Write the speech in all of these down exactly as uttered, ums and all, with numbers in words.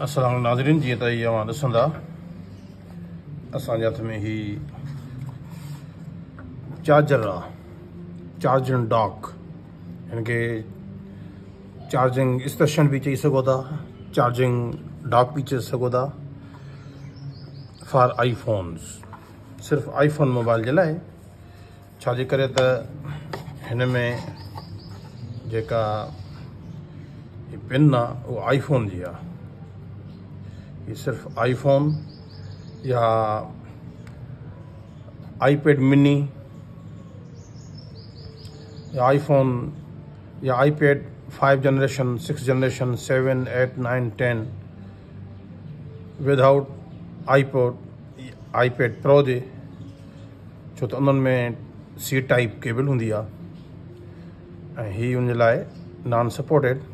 अस्सलाम नाज़रीन, जी त अवां ॾिसंदा असांजे हथ में ही चार्जर आहे, चार्जिंग डॉक। इनके चार्जिंग स्टेशन भी चई सघो था, चार्जिंग डॉक भी चई सघो था फॉर आई फोन्स। सिर्फ़ आई फोन मोबाइल जे लाइ, छाजे करे त हिन में जेका पिन आहे उहा आई फोन जी आहे। ये सिर्फ आईफोन या आईपैड मिनी या आईफोन या iPad five generation, six generation, seven, eight, nine, ten without iPod iPad pro जे, छो तो उन्हनि में सी टाइप केबल होंगी आहे ऐं ही उन लाइ non supported,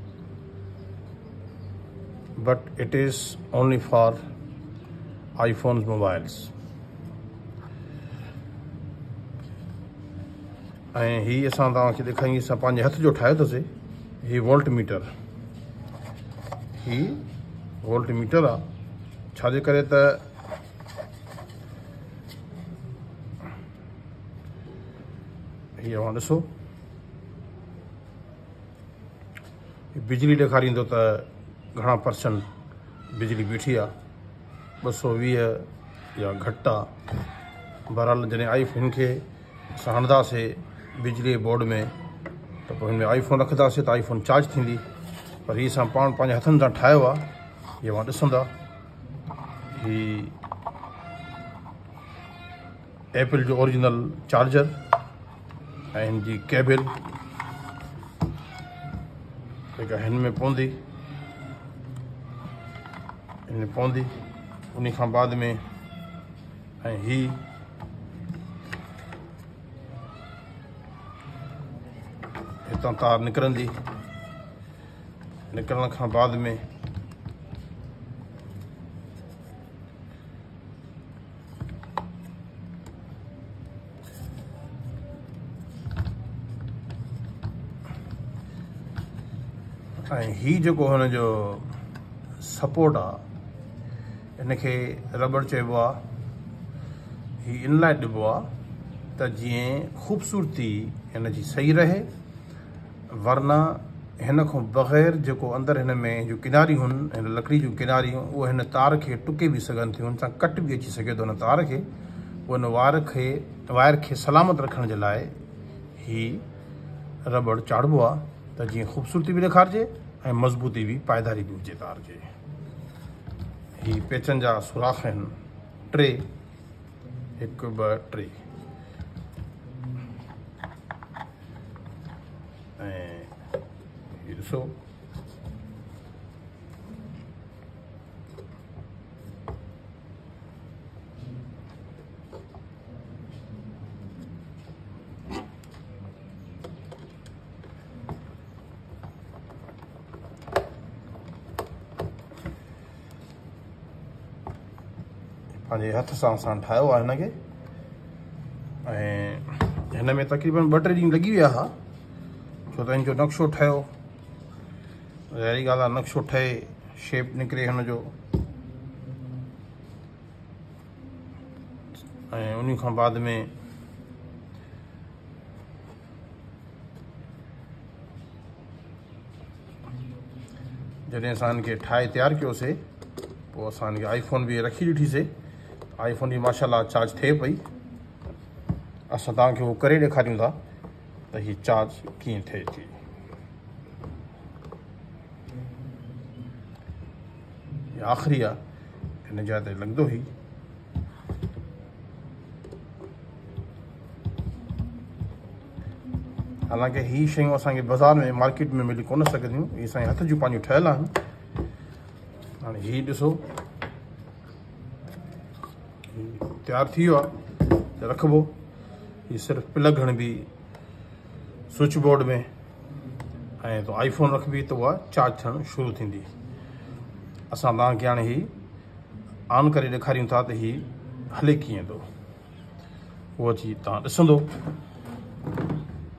but it is only for iPhones mobiles। ऐं ही असां तव्हांखे ॾेखारीं असां पंहिंजे हथ जो ठाहियो अथसीं। ही वोल्ट मीटर, ही वोल्ट मीटर आहे। छाजे करे त ही अवां ॾिसो, बिजली ॾेखारींदो त घणा परसेंट बिजली बीठी आहे, ॿ सौ वीह या घटि आहे। बहरहाल जॾहिं आई फोन खे असां हणंदासीं बिजली बोर्ड में त पोइ हिन में आई फोन रखंदासीं त आई फोन चार्ज थींदी। पर हीअ असां पाण पंहिंजे हथनि सां ठाहियो आहे। हीअ मां ॾिसंदा, ही एप्पल जो ओरिजिनल चार्जर ऐं हिन जी केबल जेका हिन में पवंदी इन पवंदी। उन खां बाद में ऐं ही हितां तार निकिरंदी। निकिरण खां बाद में ऐं ही जेको हुन जो सपोर्ट आहे, इनखे रबड़ चइबो आहे। ही इन लाइ ॾिबो आहे त जीअं ख़ूबसूरती हिन जी सही रहे, वरना हिन खां बग़ैर जेको अंदरि हिन में जो किनारियूं आहिनि, हिन लकड़ी जूं किनारियूं, उहे हिन तार खे टुके बि सघनि थियूं, हुन सां कट बि अची सघे थो हिन तार खे। उहो हिन वायर खे वायर खे सलामत रखण जे लाइ ही रबड़ चाढ़िबो आहे त जीअं ख़ूबसूरती बि ॾेखारिजे ऐं मज़बूती बि, पाइदारी बि हुजे तार जे। ही पेचनि जा सुराख आहिनि टे, हिकु ॿ टे। ऐं हीउ ॾिसो, पंहिंजे हथ सां असां ठाहियो आहे हिनखे। ऐं हिन में तक़रीबन ॿ टे ॾींहं लॻी विया हुआ, छो त हिन जो नक्शो ठहियो। अहिड़ी ॻाल्हि आहे, नक्शो ठहे, शेप निकिरे हुन जो, ऐं उन खां बाद में जॾहिं असां हिनखे ठाहे तयारु कयोसीं, पोइ असां हिनखे आई फोन बि रखी ॾिठीसीं। आई फोन जी माशाल्लाह चार्ज थिए पई। असां तव्हांखे उहो करे ॾेखारियूं था त हीअ चार्ज कीअं थिए थी। आख़िरी आहे, हिन जाइ ते लॻंदो ई। हालांकि ही शयूं असांखे बाज़ारि में मार्केट में मिली कोन सघंदियूं, इहे असांजे हथ जूं पंहिंजूं ठहियल आहिनि। हाणे हीउ ॾिसो, तयारु थी वियो आहे त रखिबो। हीउ सिर्फ़ु प्लग हणबी स्विच बोर्ड में, ऐं तो आई फोन रखबी त उहा चार्ज थियणु शुरू थींदी। असां तव्हांखे हाणे ही ऑन करे ॾेखारियूं था त ही हले कीअं थो, उहो अची तव्हां ॾिसंदो।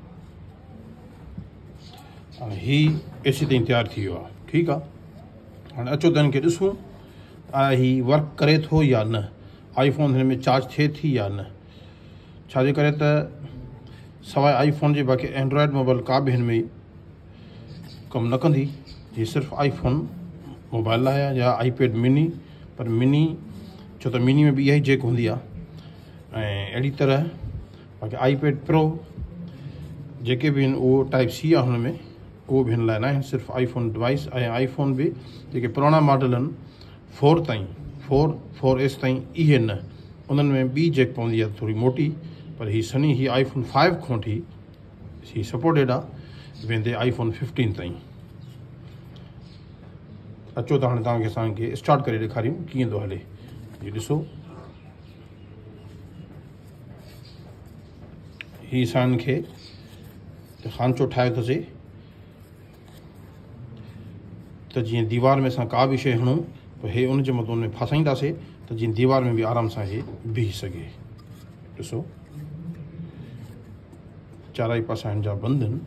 ही एसी ताईं तैयार थी वियो आहे। ठीकु आहे, हाणे अचो त हिनखे ॾिसूं आ ही वर्क करे थो या न, आईफोन हिन में चार्ज थिए थी या न। छाजे करे त सवाइ आईफोन जे बाक़ी एंड्रॉयड मोबाइल का बि हिन में कमु न कंदी। हीअ सिर्फ़ु आईफोन मोबाइल लाइ आहे या आईपैड मिनी, पर मिनी छो त मिनी में बि इहा ई जेक हूंदी आहे। ऐं अहिड़ी तरह बाक़ी आईपैड प्रो जेके बि आहिनि उहो टाइप सी आहे हुन में, उहो बि हिन लाइ न आहिनि, सिर्फ़ु आईफोन डिवाइस। ऐं आईफोन बि जेके पुराणा मॉडल आहिनि फोर ताईं, फोर फोर एस ताईं, इहे न, उन्हनि में ॿी जेक पवंदी आहे थोरी मोटी। पर हीअ सनी ही आईफोन फाइव खां वठी ही सपोर्टेड आहे वेंदे आईफोन फिफ्टीन ताईं। अचो त हाणे तव्हांखे असांखे स्टार्ट करे ॾेखारियूं कीअं थो हले। हीअ ॾिसो, हीअ असां हिनखे खांचो ठाहियोसीं त जीअं दीवार में असां का बि शइ हणूं त हे उन जे मथां में फासाईंदासीं त जीअं दीवार में बि आराम सां हे बीह सघे। ॾिसो, चारई पासा हिन जा बंदि आहिनि।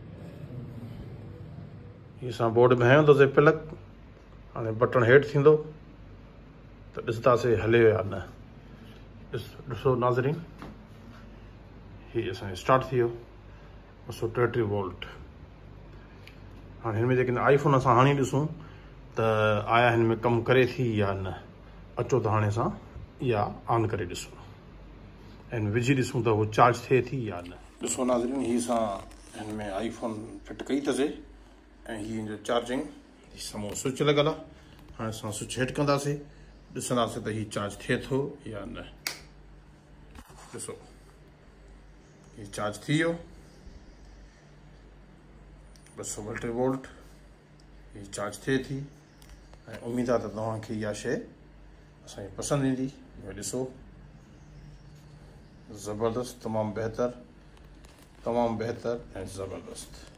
हीअ असां बोर्ड में हयोसीं प्लग, हाणे बटण हेठि थींदो त ॾिसंदासीं हले या न। ॾिस ॾिसो नाज़रीन, हीअ असांजो स्टार्ट थी वियो ॿ सौ टेटीह वोल्ट। हाणे हिन में जेके आईफोन असां हाणे ॾिसूं त आया हिन में कमु करे थी या न। अचो त हाणे असां इहा ऑन करे ॾिसूं ऐं विझी ॾिसूं त उहो चार्ज थिए थी या न। ॾिसो नाज़रीन, हीअ असां हिन में आईफोन फिट कई अथसीं ऐं हीअ हिन जो चार्जिंग साम्हूं स्विच लॻल आहे। हाणे असां स्विच हेठि कंदासीं, ॾिसंदासीं त हीअ चार्ज थिए थो या न। ॾिसो, हीअ चार्ज थी वियो ॿ सौ ॿटीह वोल्ट, हीअ चार्ज थिए थी। ऐं उमेदु आहे त तव्हांखे इहा शइ असांखे पसंदि ईंदी। ॾिसो, ज़बरदस्त, तमामु बहितर, तमामु बहितर ऐं ज़बरदस्त।